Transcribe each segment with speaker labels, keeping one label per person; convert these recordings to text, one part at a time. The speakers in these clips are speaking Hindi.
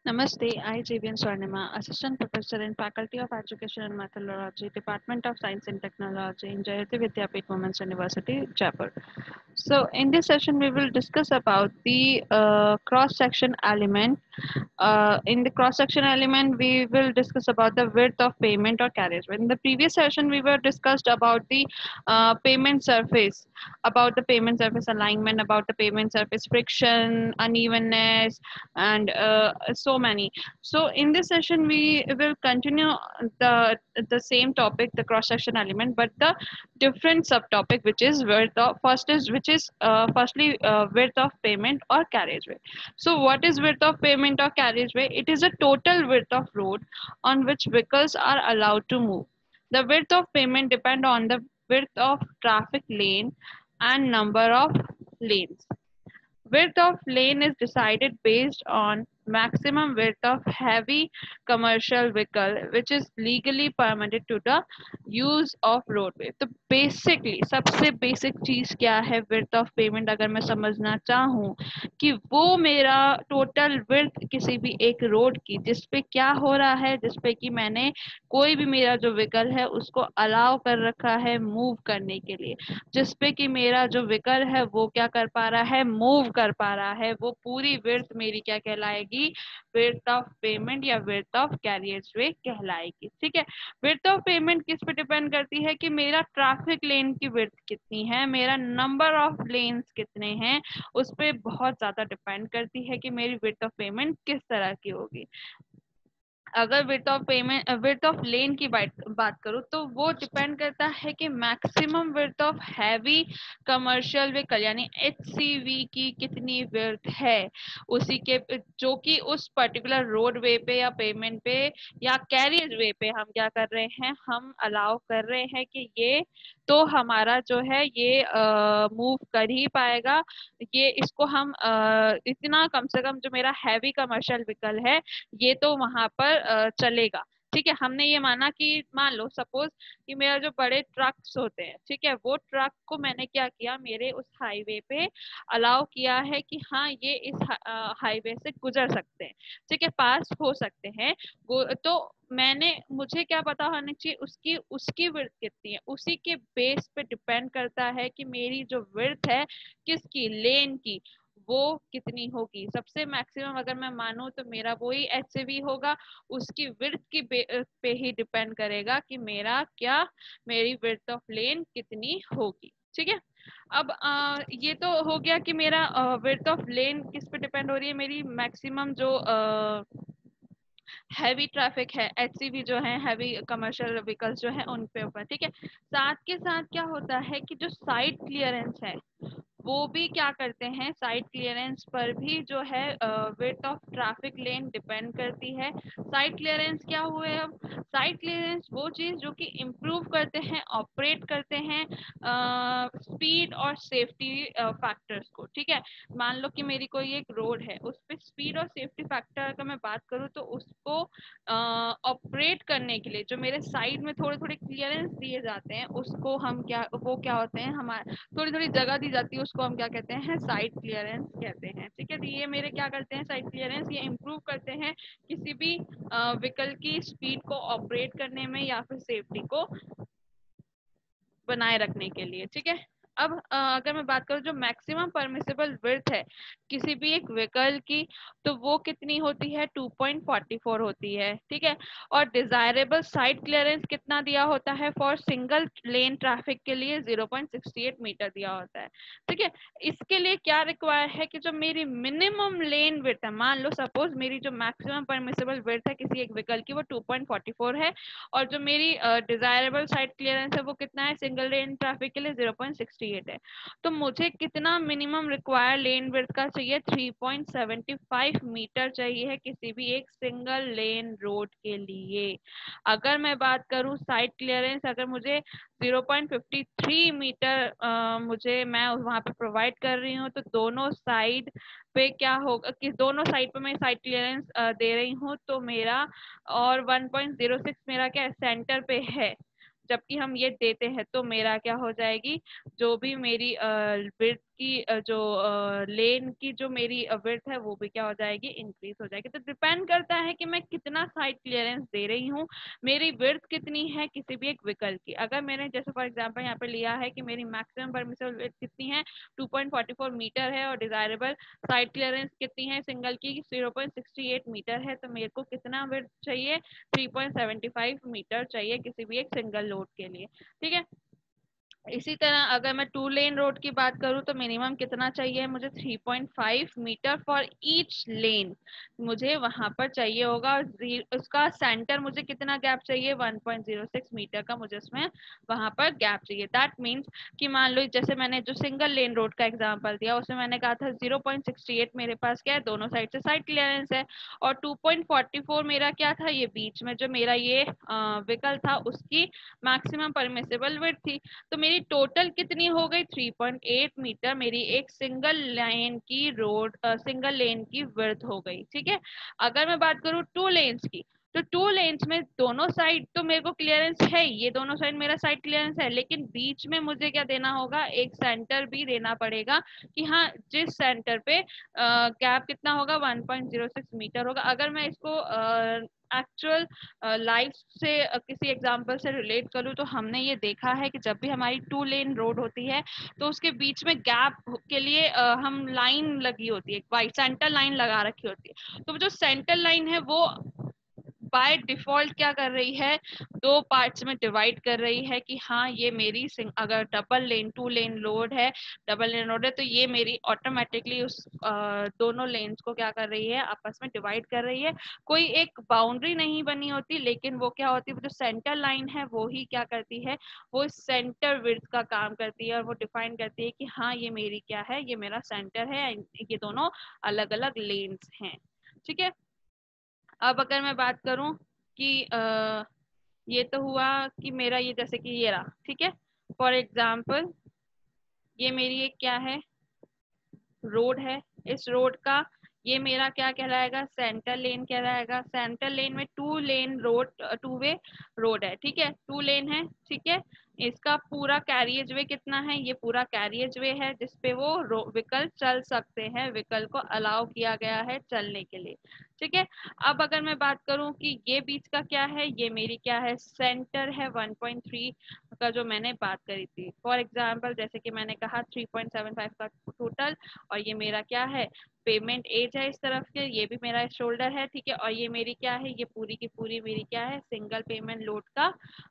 Speaker 1: Namaste, I JVN Swarnima, Assistant Professor in Faculty of Education and Methodology, Department of Science and Technology in Jayati Vidyapeeth Women's University, Jaipur. So, in this session, we will discuss about the cross-section element. In the cross-section element, we will discuss about the width of pavement or carriageway. In the previous session, we were discussed about the pavement surface, about the pavement surface alignment, about the pavement surface friction, unevenness, and so many. So in this session we will continue the same topic, the cross section element, but the different subtopic, which is width of first is which is firstly width of pavement or carriageway. So what is width of pavement or carriageway? It is a total width of road on which vehicles are allowed to move. The width of pavement depend on the width of traffic lane and number of lanes. Width of lane is decided based on maximum width of heavy commercial vehicle which is legally permitted to the use of roadway. तो basically सबसे basic चीज क्या है width of pavement, अगर मैं समझना चाहूँ कि वो मेरा total width किसी भी एक road की जिसपे क्या हो रहा है, जिसपे कि मैंने कोई भी मेरा जो व्हीकल है उसको allow कर रखा है move करने के लिए, जिसपे कि मेरा जो व्हीकल है वो क्या कर पा रहा है, मूव कर पा रहा है, वो पूरी विड्थ मेरी क्या कहलाएगी, विड्थ ऑफ पेमेंट या विड्थ ऑफ कैरियर्स-वे कहलाएगी। ठीक है, विड्थ ऑफ पेमेंट किस पे डिपेंड करती है कि मेरा ट्रैफिक लेन की विड्थ कितनी है, मेरा नंबर ऑफ लेन्स कितने हैं, उस पे बहुत ज्यादा डिपेंड करती है कि मेरी विड्थ ऑफ पेमेंट किस तरह की होगी। अगर width of pavement width of lane की बात करूँ तो वो डिपेंड करता है कि maximum width of heavy commercial vehicle यानी HCV की कितनी विड्थ है, उसी के जो कि उस पर्टिकुलर रोड वे पे या पेमेंट पे या कैरियज वे पे हम क्या कर रहे हैं, हम अलाउ कर रहे हैं कि ये तो हमारा जो है ये मूव कर ही पाएगा, ये इसको हम इतना कम से कम जो मेरा हैवी कमर्शियल व्हीकल है ये तो वहां पर चलेगा। ठीक है, हमने ये माना कि मान लो सपोज कि मेरा जो बड़े ट्रक्स होते हैं, ठीक है, वो ट्रक को मैंने क्या किया, मेरे उस हाईवे पे अलाउ किया है कि हाँ ये इस हाईवे से गुजर सकते हैं, ठीक है, पास हो सकते हैं। वो तो मैंने मुझे क्या पता होना चाहिए उसकी उसकी विड्थ कितनी है, उसी के बेस पे डिपेंड करता है कि मेरी जो विड्थ है किसकी, लेन की, वो कितनी होगी। सबसे मैक्सिमम अगर मैं मानूं तो मेरा वही HCV होगा, उसकी विड्थ की पे ही डिपेंड करेगा कि मेरा क्या, मेरी विड्थ ऑफ लेन कितनी होगी। ठीक है, अब ये तो हो गया कि मेरा विड्थ ऑफ लेन किस पे डिपेंड हो रही है, मेरी मैक्सिमम जो हैवी ट्रैफिक है, HCV जो है, हैवी कमर्शियल व्हीकल्स जो है उन पे ऊपर। ठीक है, साथ के साथ क्या होता है कि जो साइड क्लियरेंस है वो भी क्या करते हैं, साइड क्लियरेंस पर भी जो है width of traffic lane depend करती है। साइड क्लियरेंस क्या हुए, अब साइड क्लियरेंस वो चीज जो कि इम्प्रूव करते हैं, ऑपरेट करते हैं स्पीड और सेफ्टी फैक्टर्स को। ठीक है, मान लो कि मेरी कोई एक रोड है, उस पर स्पीड और सेफ्टी फैक्टर अगर मैं बात करूँ तो उसको ऑपरेट करने के लिए जो मेरे साइड में थोड़े थोड़े क्लियरेंस दिए जाते हैं उसको हम क्या, वो क्या होते हैं, हमारे थोड़ी थोड़ी जगह दी जाती है उसको हम क्या कहते हैं, साइड क्लियरेंस कहते हैं। ठीक है, तो ये मेरे क्या करते हैं, साइड क्लियरेंस ये इम्प्रूव करते हैं किसी भी व्हीकल की स्पीड को ऑपरेट करने में या फिर सेफ्टी को बनाए रखने के लिए। ठीक है, अब अगर मैं बात करूं जो मैक्सिमम परमिसिबल विड्थ है किसी भी एक व्हीकल की तो वो कितनी होती है, 2.44 होती है। ठीक है, और डिजायरेबल साइड क्लियरेंस कितना दिया होता है फॉर सिंगल लेन ट्रैफिक के लिए, 0.68 मीटर दिया होता है। ठीक है, इसके लिए क्या रिक्वायर है कि जो मेरी मिनिमम लेन विड्थ है, मान लो सपोज मेरी जो मैक्सिमम परमिसिबल विड्थ है किसी एक व्हीकल की वो 2.44 है और जो मेरी डिजायरेबल साइड क्लियरेंस है वो कितना है सिंगल लेन ट्रैफिक के लिए, 0.68 है। तो मुझे कितना मिनिमम रिक्वायर लेन विड्थ का चाहिए, 3.75 मीटर चाहिए है किसी भी एक सिंगल लेन रोड के लिए। अगर मैं बात करूं साइड क्लियरेंस, अगर मुझे 0.53 मीटर मुझे मैं वहां पे प्रोवाइड कर रही हूँ तो दोनों साइड पे क्या होगा कि दोनों साइड पे मैं साइड क्लियरेंस दे रही हूँ तो मेरा, और 1.06 मेरा क्या सेंटर पे है, जबकि हम ये देते हैं तो मेरा क्या हो जाएगी, जो भी मेरी विड्थ की जो लेन की जो मेरी विड्थ है वो भी क्या हो जाएगी, इंक्रीज हो जाएगी। तो डिपेंड करता है कि मैं कितना साइड क्लियरेंस दे रही हूँ, मेरी विड्थ कितनी है किसी भी एक व्हीकल की। अगर मैंने जैसे फॉर एग्जांपल यहाँ पे लिया है कि मेरी मैक्सिमम परमिसिबल विड्थ कितनी है 2.44 मीटर है और डिजायरेबल साइड क्लियरेंस कितनी है सिंगल की 0.68 मीटर है, तो मेरे को कितना विड्थ चाहिए 3.75 मीटर चाहिए किसी भी एक सिंगल लोड के लिए। ठीक है, इसी तरह अगर मैं 2 लेन रोड की बात करूं तो मिनिमम कितना चाहिए मुझे 3.5 मीटर फॉर ईच लेन मुझे वहां पर चाहिए होगा। और उसका सेंटर मुझे कितना गैप चाहिए 1.06 मीटर का मुझे उसमें वहां पर गैप चाहिए। दैट मीन्स कि मान लो जैसे मैंने जो सिंगल लेन रोड का एग्जांपल दिया उसमें मैंने कहा था 0.68 मेरे पास क्या है, दोनों साइड से साइड क्लियरेंस है, और 2.44 मेरा क्या था, ये बीच में जो मेरा ये व्हीकल था उसकी मैक्सिमम परमिसिबल विड्थ थी। तो मेरी टोटल कितनी हो गई 3.8 मीटर मेरी एक सिंगल लाइन की रोड सिंगल लेन की विड्थ हो गई। ठीक है, अगर मैं बात करूं 2 लेन्स की, तो 2 लेन्स में दोनों साइड तो मेरे को क्लियरेंस है, ये दोनों साइड मेरा साइड क्लियरेंस है, लेकिन बीच में मुझे क्या देना होगा, एक सेंटर भी देना पड़ेगा कि हाँ जिस सेंटर पे गैप कितना होगा 1.06 मीटर होगा। अगर मैं इसको एक्चुअल लाइफ से किसी एग्जांपल से रिलेट करूँ तो हमने ये देखा है कि जब भी हमारी 2 लेन रोड होती है तो उसके बीच में गैप के लिए हम लाइन लगी होती है, वाइट सेंटर लाइन लगा रखी होती है। तो जो सेंटर लाइन है वो बाय डिफॉल्ट क्या कर रही है, 2 पार्ट्स में डिवाइड कर रही है कि हाँ ये मेरी अगर डबल लेन 2 लेन रोड है, डबल लेन रोड है तो ये मेरी ऑटोमेटिकली उस दोनों लेन्स को क्या कर रही है, आपस में डिवाइड कर रही है। कोई एक बाउंड्री नहीं बनी होती, लेकिन वो क्या होती है, जो सेंटर लाइन है वो ही क्या करती है, वो सेंटर विड्थ का काम करती है और वो डिफाइन करती है कि हाँ ये मेरी क्या है, ये मेरा सेंटर है, ये दोनों अलग अलग लेन्स हैं। ठीक है, अब अगर मैं बात करूं कि ये तो हुआ कि मेरा ये जैसे कि ये रहा। ठीक है, फॉर एग्जाम्पल ये मेरी एक क्या है, रोड है, इस रोड का ये मेरा क्या कहलाएगा, सेंटर लेन कहलाएगा। सेंटर लेन में 2 लेन रोड 2 वे रोड है। ठीक है, 2 लेन है। ठीक है, इसका पूरा कैरियज वे कितना है, ये पूरा कैरियज वे है जिसपे वो व्हीकल चल सकते हैं, व्हीकल को अलाउ किया गया है चलने के लिए। ठीक है, अब अगर मैं बात करूं कि ये बीच का क्या है, ये मेरी क्या है, सेंटर है 1.3 का जो मैंने बात करी थी। फॉर एग्जाम्पल जैसे कि मैंने कहा 3.75 का टोटल, और ये मेरा क्या है, पेमेंट एज है इस तरफ के, ये भी मेरा शोल्डर है। ठीक है, और ये मेरी क्या है, ये पूरी की पूरी मेरी क्या है, सिंगल पेमेंट लोड का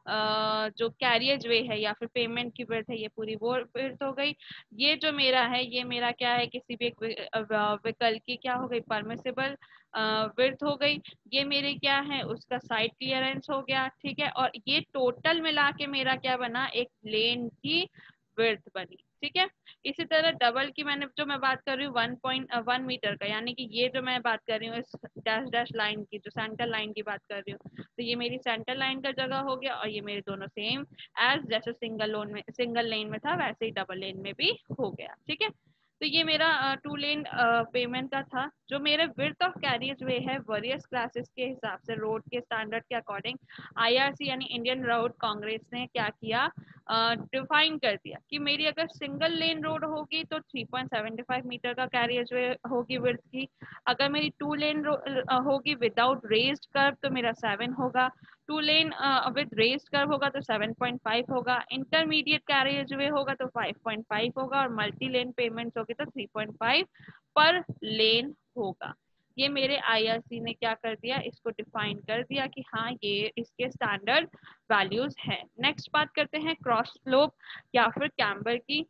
Speaker 1: जो कैरियज वे है या फिर पेमेंट की विड्थ है, ये पूरी वो विड्थ हो गई। ये जो मेरा है, ये मेरा क्या है, किसी भी एक व्हीकल की क्या हो गई, परमिसिबल विड्थ हो गई। ये मेरे क्या है, उसका साइड क्लियरेंस हो गया। ठीक है, और ये टोटल मिला के मेरा क्या बना, एक लेन की विड्थ बनी। ठीक है, इसी तरह डबल की मैंने जो मैं बात कर रही हूँ 1.1 मीटर का, यानी कि ये जो मैं बात कर रही हूँ इस डैश डैश लाइन की, जो सेंटर लाइन की बात कर रही हूँ, तो ये मेरी सेंटर लाइन का जगह हो गया, और ये मेरे दोनों सेम एज जैसे सिंगल लेन में था वैसे ही डबल लेन में भी हो गया। ठीक है, तो ये मेरा 2 लेन पेमेंट का था। जो मेरे विड्थ ऑफ कैरियज वे है वेरियस क्लासेस के हिसाब से रोड के स्टैंडर्ड के अकॉर्डिंग आईआरसी यानी इंडियन रोड कांग्रेस ने क्या किया, डिफाइन कर दिया कि मेरी अगर सिंगल लेन रोड होगी तो 3.75 मीटर का कैरियज वे होगी विड्थ की। अगर मेरी 2 लेन होगी विदाउट रेज्ड कर्व तो मेरा 7 होगा, 2 लेन विद रेज्ड कर्व होगा तो 7.5 होगा, इंटरमीडिएट कैरियज वे होगा तो 5.5 होगा, और मल्टी लेन पेमेंट्स होगी तो 3.5 पर लेन होगा। ये मेरे आईआरसी ने क्या कर दिया, इसको डिफाइन कर दिया कि हाँ ये इसके स्टैंडर्ड वैल्यूज है। नेक्स्ट बात करते हैं क्रॉस स्लोप या फिर कैम्बर की।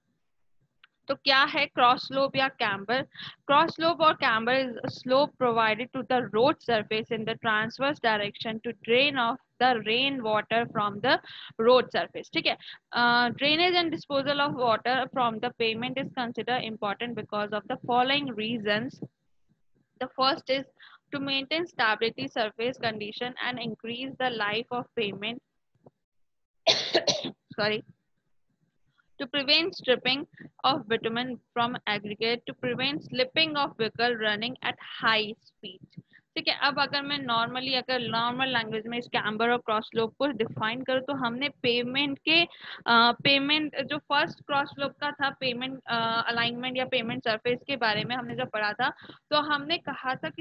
Speaker 1: तो क्या है क्रॉस स्लोप या कैम्बर? क्रॉस स्लोप और camber is slope provided to the road surface in the transverse direction to drain off the rain water from the road surface. ठीक है, drainage and disposal of water from the pavement is considered important because of the following reasons. The first is to maintain stability surface condition and increase the life of pavement. Sorry, to prevent stripping of bitumen from aggregate, to prevent slipping of vehicle running at high speed. ठीक है। अब अगर मैं अगर नॉर्मल लैंग्वेज में इस कैम्बर और क्रॉस स्लोप को डिफाइन करूँ तो हमने पेमेंट जो फर्स्ट क्रॉस स्लोप का था, पेमेंट अलाइनमेंट या पेमेंट सरफेस के बारे में हमने जब पढ़ा था, तो हमने कहा था कि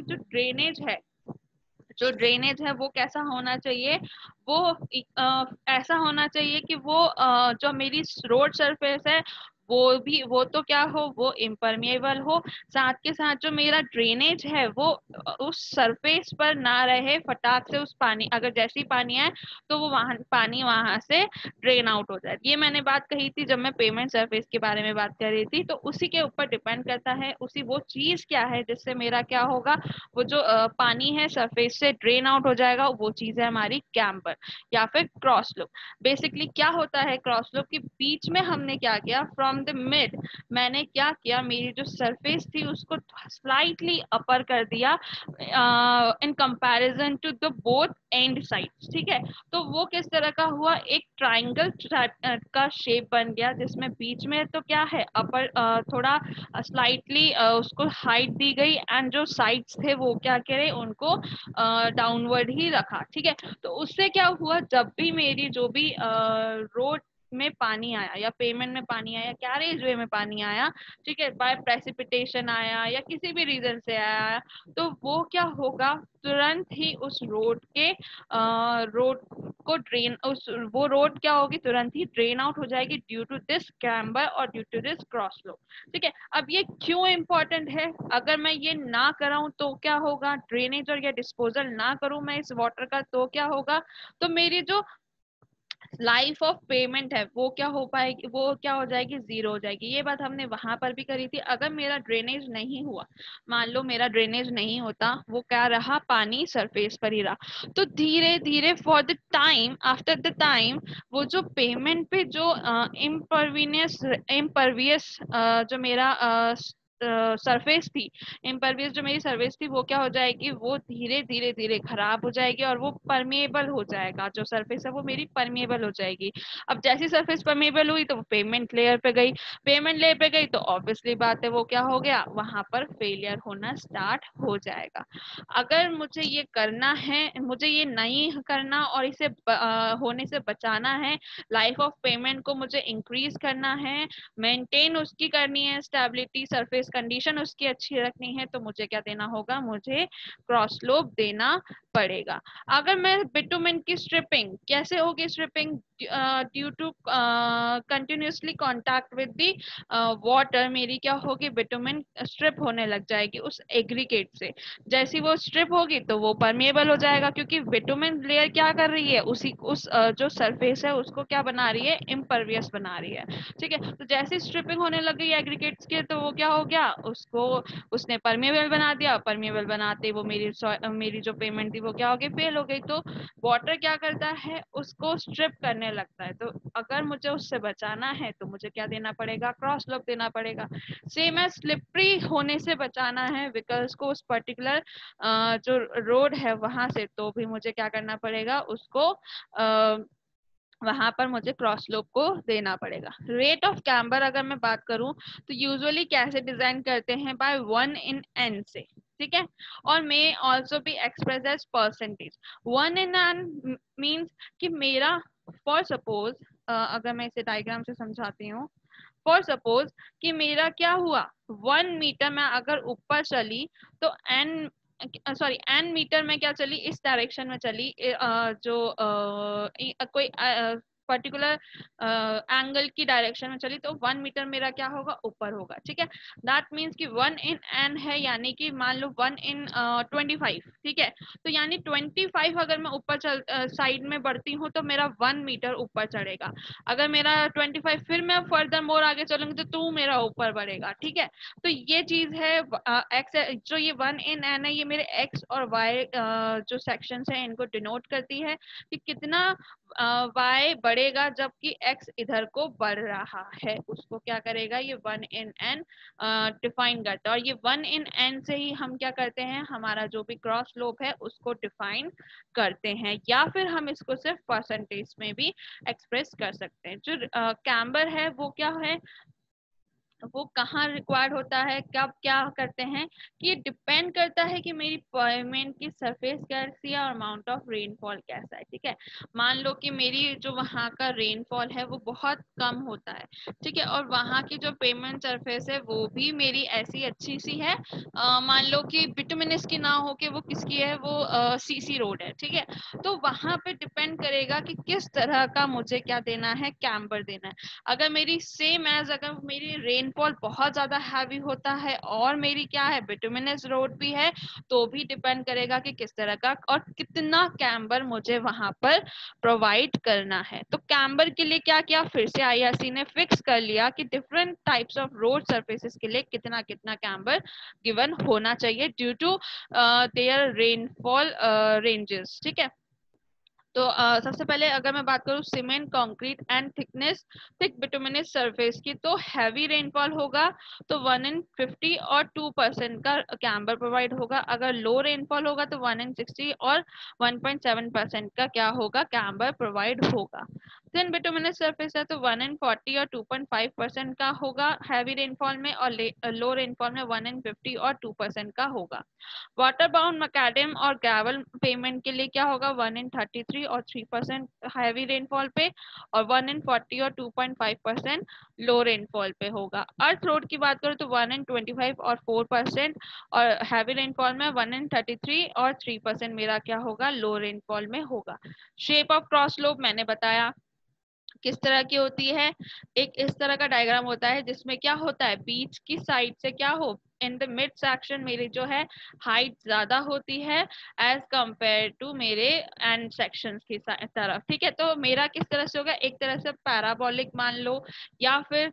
Speaker 1: जो ड्रेनेज है वो कैसा होना चाहिए, वो ऐसा होना चाहिए कि वो जो मेरी रोड सरफेस है वो तो क्या हो, वो इम्परमिएबल हो, साथ के साथ जो मेरा ड्रेनेज है वो उस सरफेस पर ना रहे, फटाक से उस पानी, अगर जैसी पानी आए तो वो पानी वहां से ड्रेन आउट हो जाए। ये मैंने बात कही थी जब मैं पेमेंट सरफेस के बारे में बात कर रही थी। तो उसी के ऊपर डिपेंड करता है, उसी वो चीज क्या है जिससे मेरा क्या होगा, वो जो पानी है सरफेस से ड्रेन आउट हो जाएगा, वो चीज है हमारी कैम्बर या फिर क्रॉस स्लोप। बेसिकली क्या होता है क्रॉस स्लोप के बीच में हमने क्या किया, फ्रॉम द मिड मैंने क्या किया, मेरी जो सरफेस थी उसको स्लाइटली अपर कर दिया in comparison to the both end sides. ठीक है, तो वो किस तरह का हुआ, एक ट्राइंगल का शेप बन गया, जिसमें बीच में तो क्या है अपर थोड़ा स्लाइटली उसको हाइट दी गई, एंड जो साइड्स थे वो क्या करे, उनको डाउनवर्ड ही रखा। ठीक है, तो उससे क्या हुआ, जब भी मेरी जो भी रोड में पानी आया या पेमेंट में पानी आया, कैरेज वे में पानी आया, ठीक है, बाय प्रेसिपिटेशन आया या किसी भी रीजन से आया, तो वो क्या होगा, तुरंत ही उस रोड को ड्रेन उस वो रोड क्या होगी, तुरंत ही ड्रेन आउट हो जाएगी ड्यू टू दिस कैम्बर और due to this cross flow. ठीक है, अब ये क्यों इंपॉर्टेंट है, अगर मैं ये ना कराऊं तो क्या होगा, ड्रेनेज और या डिस्पोजल ना करूं मैं इस वाटर का, तो क्या होगा, तो मेरी जो लाइफ ऑफ पेमेंट है वो क्या हो पाएगी, वो क्या हो जाएगी, जीरो हो जाएगी। ये बात हमने वहां पर भी करी थी। अगर मेरा ड्रेनेज नहीं हुआ, मान लो मेरा ड्रेनेज नहीं होता, वो क्या रहा, पानी सरफेस पर ही रहा, तो धीरे धीरे for the time, after the time, वो जो पेमेंट पे जो इम्परवियस जो मेरा सरफेस थी, इम्परवियस जो मेरी सरफेस थी, वो क्या हो जाएगी, वो धीरे धीरे धीरे खराब हो जाएगी और वो परमेबल हो जाएगा, जो सरफेस है वो मेरी परमेबल हो जाएगी। अब जैसी सरफेस परमेबल हुई तो वो पेमेंट लेयर पे गई, पेमेंट लेयर पे गई तो ऑब्वियसली बात है वो क्या हो गया, वहां पर फेलियर होना स्टार्ट हो जाएगा। अगर मुझे ये करना है, मुझे ये नहीं करना और इसे होने से बचाना है, लाइफ ऑफ पेमेंट को मुझे इंक्रीज करना है, मेंटेन उसकी करनी है, स्टेबिलिटी सरफेस कंडीशन उसकी अच्छी रखनी है, तो मुझे क्या देना होगा, मुझे क्रॉस स्लोप देना पड़ेगा। अगर मैं बिटुमेन की स्ट्रिपिंग, कैसे होगी stripping, due to continuously contact with the water, मेरी क्या होगी, बिटुमेन स्ट्रिप होने लग जाएगी उस एग्रीगेट से। जैसी वो स्ट्रिप होगी तो वो परमेबल हो जाएगा, क्योंकि बिटुमेन लेयर क्या कर रही है, जो सरफेस है उसको क्या बना रही है, इम्परवियस बना रही है। ठीक है, तो जैसे स्ट्रिपिंग होने लग गई एग्रीगेट्स के, तो वो क्या हो गया, उसको उसने परमेबल बना दिया, परमेबल बनाते वो मेरी जो पेमेंट थी वो क्या हो गई, फेल हो गई। तो वाटर क्या करता है, उसको स्ट्रिप करने लगता है। तो अगर मुझे उससे बचाना है तो मुझे क्या देना पड़ेगा, क्रॉस स्लोप देना पड़ेगा। सेम है, स्लिपरी होने से बचाना है व्हीकल्स को उस पर्टिकुलर जो रोड है वहां से, तो भी मुझे क्या करना पड़ेगा, उसको वहां पर मुझे क्रॉस स्लोप को देना पड़ेगा। रेट ऑफ कैम्बर अगर मैं बात करूं तो यूजुअली कैसे डिजाइन करते हैं, बाय 1/n से। ठीक है, और may also be expressed as percentage. 1/n means कि मेरा, फॉर सपोज अगर मैं इसे डायग्राम से समझाती हूँ, फॉर सपोज कि मेरा क्या हुआ, 1 मीटर में अगर ऊपर चली तो एन मीटर में क्या चली, इस डायरेक्शन में चली, कोई पर्टिकुलर एंगल की डायरेक्शन में चली, तो 1 मीटर मेरा क्या होगा, ऊपर होगा। ठीक है, दैट मीन्स कि 1/n है, यानी कि मान लो 1/25। ठीक है, तो यानी 25 अगर मैं ऊपर साइड में बढ़ती हूँ तो मेरा 1 मीटर ऊपर चढ़ेगा। अगर मेरा 25 फिर मैं फर्दर मोर आगे चलूंगी तो 2 मेरा ऊपर बढ़ेगा। ठीक है, तो ये चीज है एक्स, जो ये 1/n है, ये मेरे एक्स और वाई जो सेक्शंस हैं इनको डिनोट करती है कि कितना वाई बढ़ेगा जबकि एक्स इधर को बढ़ रहा है, उसको क्या करेगा, ये 1/n डिफाइन करता है। और ये 1/n से ही हम क्या करते हैं, हमारा जो भी क्रॉस स्लोप है उसको डिफाइन करते हैं, या फिर हम इसको सिर्फ परसेंटेज में भी एक्सप्रेस कर सकते हैं। जो कैम्बर है वो क्या है, वो कहाँ रिक्वायर्ड होता है, कब क्या करते हैं, कि ये डिपेंड करता है कि मेरी पेमेंट की सरफेस कैसी है और अमाउंट ऑफ रेनफॉल कैसा है। ठीक है, मान लो कि मेरी जो वहाँ का रेनफॉल है वो बहुत कम होता है, ठीक है, और वहाँ की जो पेमेंट सरफेस है वो भी मेरी ऐसी अच्छी सी है, मान लो कि बिटुमिनस की ना हो के वो किसकी है, वो सीसी रोड है, ठीक है, तो वहाँ पे डिपेंड करेगा कि किस तरह का मुझे क्या देना है, कैम्बर देना है। अगर मेरी सेम एज अगर मेरी रेनफॉल बहुत ज्यादा हैवी होता है और मेरी क्या है, बिटुमिनस रोड भी है, तो भी डिपेंड करेगा कि किस तरह का और कितना कैम्बर मुझे वहां पर प्रोवाइड करना है। तो कैम्बर के लिए क्या किया, फिर से आईआरसी ने फिक्स कर लिया कि different types of road surfaces के लिए कितना कितना कैम्बर गिवन होना चाहिए due to their rainfall ranges. ठीक है, तो सबसे पहले अगर मैं बात करूँ cement, concrete and thickness, thick bituminous surface की, तो हैवी रेनफॉल होगा तो 1 in 50 और 2% का कैम्बर प्रोवाइड होगा। अगर लो रेनफॉल होगा तो 1 in 60 और 1.7% का क्या होगा, कैम्बर प्रोवाइड होगा। थिन बिटुमिनस सरफेस है तो 1 in 40 और 2.5% का होगा हैवी रेनफॉल में, और लो रेनफॉल में 1 in 50 और 2% का होगा। वाटर बाउंड मैकेडम और ग्रेवल पेमेंट के लिए क्या होगा, 1 in 33 और 3% हैवी रेनफॉल पे, और 1 in 40 और 2.5% लो रेनफॉल पे होगा। अर्थ रोड की बात करूँ तो 1 in 25 और 4%, और हैवी रेनफॉल में 1 in 33 और 3% मेरा क्या होगा, लो रेनफॉल में होगा। शेप ऑफ क्रॉस स्लोप मैंने बताया किस तरह की होती है, एक इस तरह का डायग्राम होता है जिसमें क्या होता है, बीच की साइड से क्या हो, इन द मिड सेक्शन मेरी जो है हाइट ज्यादा होती है एज कंपेयर टू मेरे एंड सेक्शंस की तरफ। ठीक है, तो मेरा किस तरह से होगा, एक तरह से पैराबोलिक मान लो, या फिर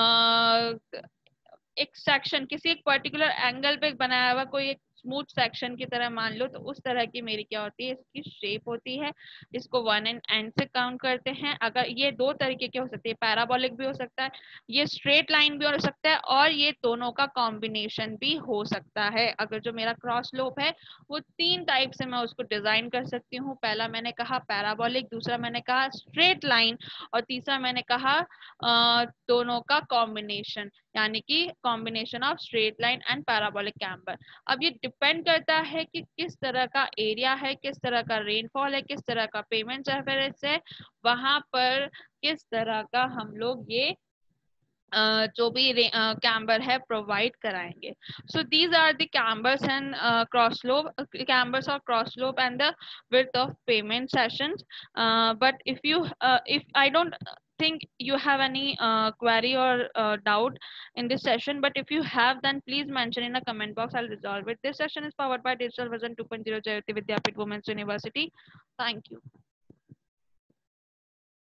Speaker 1: एक सेक्शन किसी एक पर्टिकुलर एंगल पे बनाया हुआ कोई एक स्मूथ सेक्शन की तरह मान लो, तो उस तरह की मेरी क्या होती है, इसकी शेप होती है। इसको 1 and n से काउंट करते हैं। अगर ये दो तरीके के हो सकते हैं, पैराबोलिक भी हो सकता है, ये स्ट्रेट लाइन भी हो सकता है, और ये दोनों का कॉम्बिनेशन भी हो सकता है। अगर जो मेरा क्रॉस स्लोप है वो 3 टाइप से मैं उसको डिजाइन कर सकती हूँ। पहला मैंने कहा पैराबोलिक, दूसरा मैंने कहा स्ट्रेट लाइन, और तीसरा मैंने कहा दोनों का कॉम्बिनेशन, यानी कि combination of straight line and parabolic camber. अब ये डिपेंड करता है कि किस तरह का एरिया है, किस तरह का रेनफॉल है, किस तरह का पेमेंट सरफेस है, वहां पर किस तरह का हम लोग ये जो भी कैम्बर है प्रोवाइड कराएंगे। So these are the cambers and cross slope, cambers और cross slope and the width of payment sessions. But if I don't think you have any query or doubt in this session, but if you have, then please mention in the comment box, I'll resolve it. This session is powered by Digital Vision 2.0 Jayoti Vidyapeeth Women's University. Thank you.